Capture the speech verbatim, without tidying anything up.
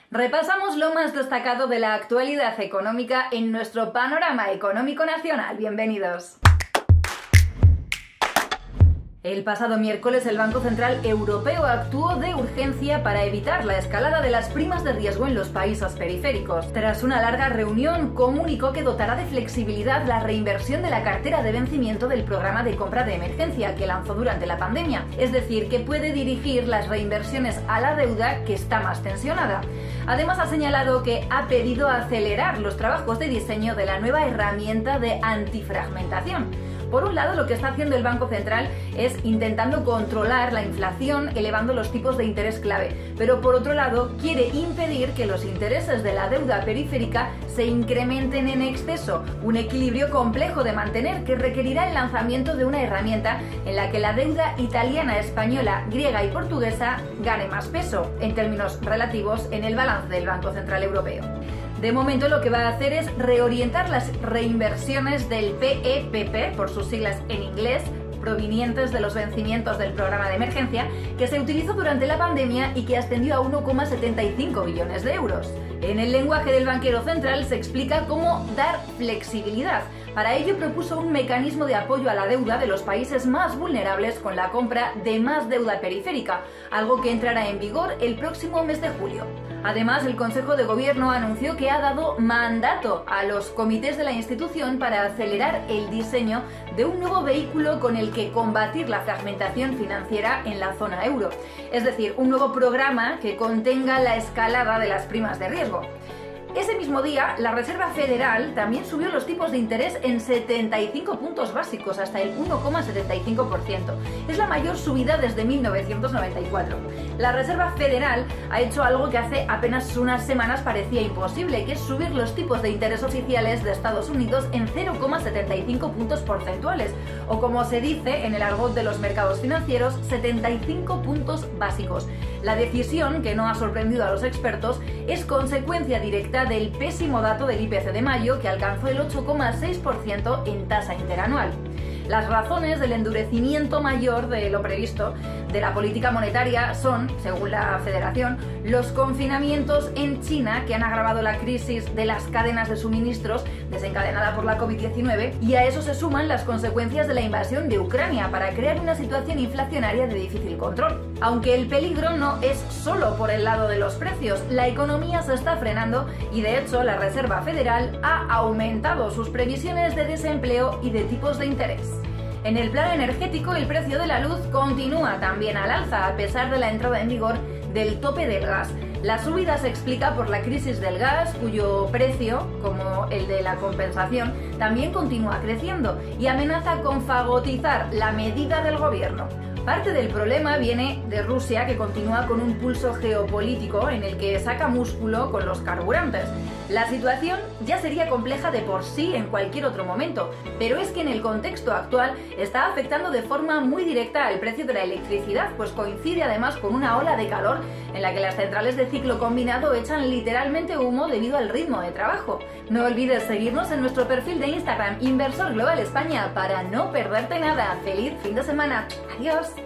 Repasamos lo más destacado de la actualidad económica en nuestro panorama económico nacional. Bienvenidos. El pasado miércoles el Banco Central Europeo actuó de urgencia para evitar la escalada de las primas de riesgo en los países periféricos. Tras una larga reunión, comunicó que dotará de flexibilidad la reinversión de la cartera de vencimiento del programa de compra de emergencia que lanzó durante la pandemia, es decir, que puede dirigir las reinversiones a la deuda que está más tensionada. Además, ha señalado que ha pedido acelerar los trabajos de diseño de la nueva herramienta de antifragmentación. Por un lado, lo que está haciendo el Banco Central es intentando controlar la inflación elevando los tipos de interés clave, pero por otro lado quiere impedir que los intereses de la deuda periférica se incrementen en exceso, un equilibrio complejo de mantener que requerirá el lanzamiento de una herramienta en la que la deuda italiana, española, griega y portuguesa gane más peso en términos relativos en el balance del Banco Central Europeo. De momento lo que va a hacer es reorientar las reinversiones del P E P P, por sus siglas en inglés, provenientes de los vencimientos del programa de emergencia, que se utilizó durante la pandemia y que ascendió a uno coma setenta y cinco billones de euros. En el lenguaje del banquero central se explica cómo dar flexibilidad. Para ello propuso un mecanismo de apoyo a la deuda de los países más vulnerables con la compra de más deuda periférica, algo que entrará en vigor el próximo mes de julio. Además, el Consejo de Gobierno anunció que ha dado mandato a los comités de la institución para acelerar el diseño de un nuevo vehículo con el que combatir la fragmentación financiera en la zona euro, es decir, un nuevo programa que contenga la escalada de las primas de riesgo. Ese mismo día, la Reserva Federal también subió los tipos de interés en setenta y cinco puntos básicos, hasta el uno coma setenta y cinco por ciento. Es la mayor subida desde mil novecientos noventa y cuatro. La Reserva Federal ha hecho algo que hace apenas unas semanas parecía imposible, que es subir los tipos de interés oficiales de Estados Unidos en cero coma setenta y cinco puntos porcentuales, o como se dice en el argot de los mercados financieros, setenta y cinco puntos básicos. La decisión, que no ha sorprendido a los expertos, es consecuencia directa del pésimo dato del I P C de mayo, que alcanzó el ocho coma seis por ciento en tasa interanual. Las razones del endurecimiento mayor de lo previsto de la política monetaria son, según la Federación, los confinamientos en China que han agravado la crisis de las cadenas de suministros desencadenada por la COVID diecinueve, y a eso se suman las consecuencias de la invasión de Ucrania para crear una situación inflacionaria de difícil control. Aunque el peligro no es solo por el lado de los precios, la economía se está frenando y de hecho la Reserva Federal ha aumentado sus previsiones de desempleo y de tipos de interés. En el plano energético, el precio de la luz continúa también al alza a pesar de la entrada en vigor del tope del gas. La subida se explica por la crisis del gas, cuyo precio, como el de la compensación, también continúa creciendo y amenaza con fagotizar la medida del gobierno. Parte del problema viene de Rusia, que continúa con un pulso geopolítico en el que saca músculo con los carburantes. La situación ya sería compleja de por sí en cualquier otro momento, pero es que en el contexto actual está afectando de forma muy directa al precio de la electricidad, pues coincide además con una ola de calor en la que las centrales de ciclo combinado echan literalmente humo debido al ritmo de trabajo. No olvides seguirnos en nuestro perfil de Instagram Inversor Global España para no perderte nada. ¡Feliz fin de semana! ¡Adiós!